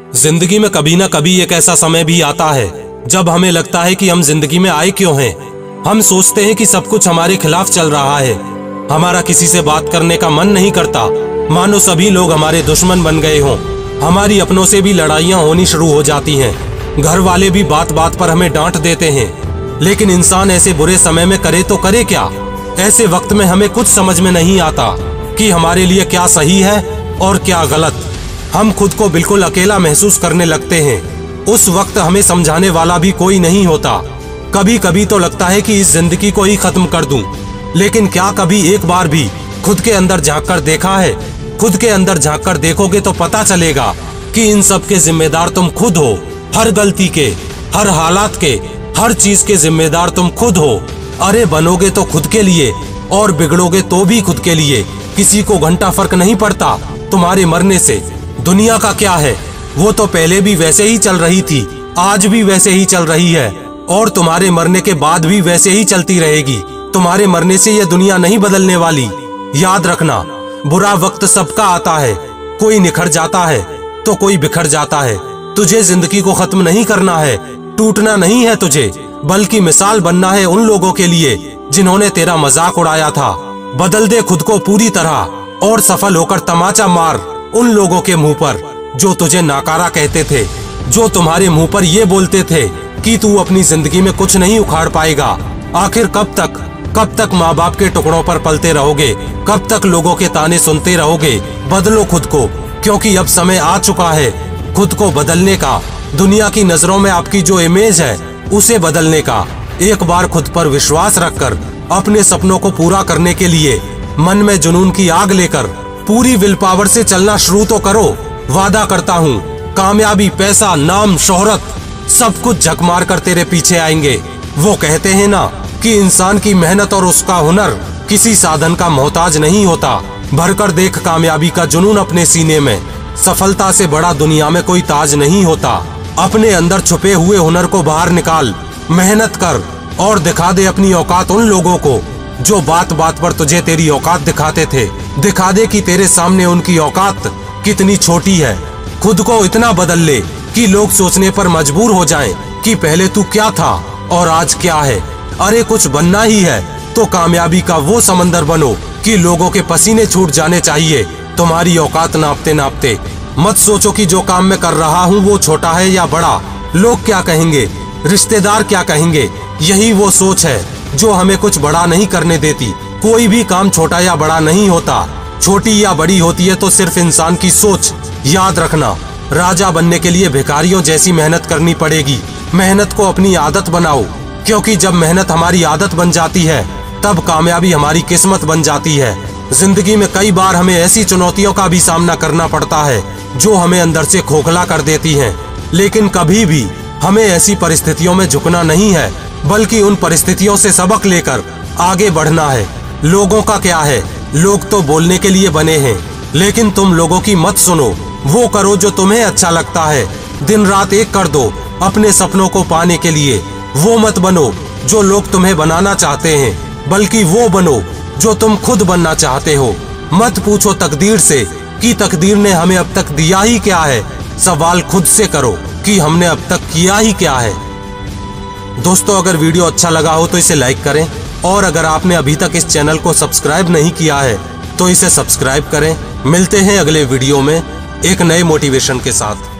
जिंदगी में कभी ना कभी एक ऐसा समय भी आता है जब हमें लगता है कि हम जिंदगी में आए क्यों हैं। हम सोचते हैं कि सब कुछ हमारे खिलाफ चल रहा है। हमारा किसी से बात करने का मन नहीं करता, मानो सभी लोग हमारे दुश्मन बन गए हों। हमारी अपनों से भी लड़ाइयाँ होनी शुरू हो जाती हैं। घर वाले भी बात बात पर हमें डांट देते हैं। लेकिन इंसान ऐसे बुरे समय में करे तो करे क्या। ऐसे वक्त में हमें कुछ समझ में नहीं आता कि हमारे लिए क्या सही है और क्या गलत। हम खुद को बिल्कुल अकेला महसूस करने लगते हैं। उस वक्त हमें समझाने वाला भी कोई नहीं होता। कभी कभी तो लगता है कि इस जिंदगी को ही खत्म कर दूं। लेकिन क्या कभी एक बार भी खुद के अंदर झांक कर देखा है? खुद के अंदर झांक कर देखोगे तो पता चलेगा कि इन सब के जिम्मेदार तुम खुद हो। हर गलती के, हर हालात के, हर चीज के जिम्मेदार तुम खुद हो। अरे बनोगे तो खुद के लिए और बिगड़ोगे तो भी खुद के लिए। किसी को घंटा फर्क नहीं पड़ता तुम्हारे मरने से। दुनिया का क्या है, वो तो पहले भी वैसे ही चल रही थी, आज भी वैसे ही चल रही है और तुम्हारे मरने के बाद भी वैसे ही चलती रहेगी। तुम्हारे मरने से यह दुनिया नहीं बदलने वाली। याद रखना, बुरा वक्त सबका आता है। कोई निखर जाता है तो कोई बिखर जाता है। तुझे जिंदगी को खत्म नहीं करना है, टूटना नहीं है तुझे, बल्कि मिसाल बनना है उन लोगों के लिए जिन्होंने तेरा मजाक उड़ाया था। बदल दे खुद को पूरी तरह और सफल होकर तमाचा मार उन लोगों के मुंह पर जो तुझे नाकारा कहते थे, जो तुम्हारे मुंह पर ये बोलते थे कि तू अपनी जिंदगी में कुछ नहीं उखाड़ पाएगा। आखिर कब तक माँ बाप के टुकड़ों पर पलते रहोगे? कब तक लोगों के ताने सुनते रहोगे? बदलो खुद को, क्योंकि अब समय आ चुका है खुद को बदलने का। दुनिया की नजरों में आपकी जो इमेज है उसे बदलने का। एक बार खुद पर विश्वास रखकर अपने सपनों को पूरा करने के लिए मन में जुनून की आग लेकर पूरी विल पावर से चलना शुरू तो करो। वादा करता हूँ कामयाबी, पैसा, नाम, शोहरत सब कुछ झक मार कर तेरे पीछे आएंगे। वो कहते हैं ना कि इंसान की मेहनत और उसका हुनर किसी साधन का मोहताज नहीं होता। भरकर देख कामयाबी का जुनून अपने सीने में। सफलता से बड़ा दुनिया में कोई ताज नहीं होता। अपने अंदर छुपे हुए हुनर को बाहर निकाल, मेहनत कर और दिखा दे अपनी औकात उन लोगों को जो बात बात पर तुझे तेरी औकात दिखाते थे। दिखा दे कि तेरे सामने उनकी औकात कितनी छोटी है। खुद को इतना बदल ले कि लोग सोचने पर मजबूर हो जाएं कि पहले तू क्या था और आज क्या है। अरे कुछ बनना ही है तो कामयाबी का वो समंदर बनो कि लोगों के पसीने छूट जाने चाहिए तुम्हारी औकात नापते नापते। मत सोचो कि जो काम मैं कर रहा हूँ वो छोटा है या बड़ा। लोग क्या कहेंगे, रिश्तेदार क्या कहेंगे, यही वो सोच है जो हमें कुछ बड़ा नहीं करने देती। कोई भी काम छोटा या बड़ा नहीं होता, छोटी या बड़ी होती है तो सिर्फ इंसान की सोच। याद रखना, राजा बनने के लिए भिखारियों जैसी मेहनत करनी पड़ेगी। मेहनत को अपनी आदत बनाओ, क्योंकि जब मेहनत हमारी आदत बन जाती है तब कामयाबी हमारी किस्मत बन जाती है। जिंदगी में कई बार हमें ऐसी चुनौतियों का भी सामना करना पड़ता है जो हमें अंदर से खोखला कर देती हैं। लेकिन कभी भी हमें ऐसी परिस्थितियों में झुकना नहीं है, बल्कि उन परिस्थितियों से सबक लेकर आगे बढ़ना है। लोगों का क्या है, लोग तो बोलने के लिए बने हैं, लेकिन तुम लोगों की मत सुनो। वो करो जो तुम्हें अच्छा लगता है। दिन रात एक कर दो अपने सपनों को पाने के लिए। वो मत बनो जो लोग तुम्हें बनाना चाहते हैं, बल्कि वो बनो जो तुम खुद बनना चाहते हो। मत पूछो तकदीर से कि तकदीर ने हमें अब तक दिया ही क्या है। सवाल खुद से करो कि हमने अब तक किया ही क्या है। दोस्तों, अगर वीडियो अच्छा लगा हो तो इसे लाइक करें और अगर आपने अभी तक इस चैनल को सब्सक्राइब नहीं किया है तो इसे सब्सक्राइब करें। मिलते हैं अगले वीडियो में एक नए मोटिवेशन के साथ।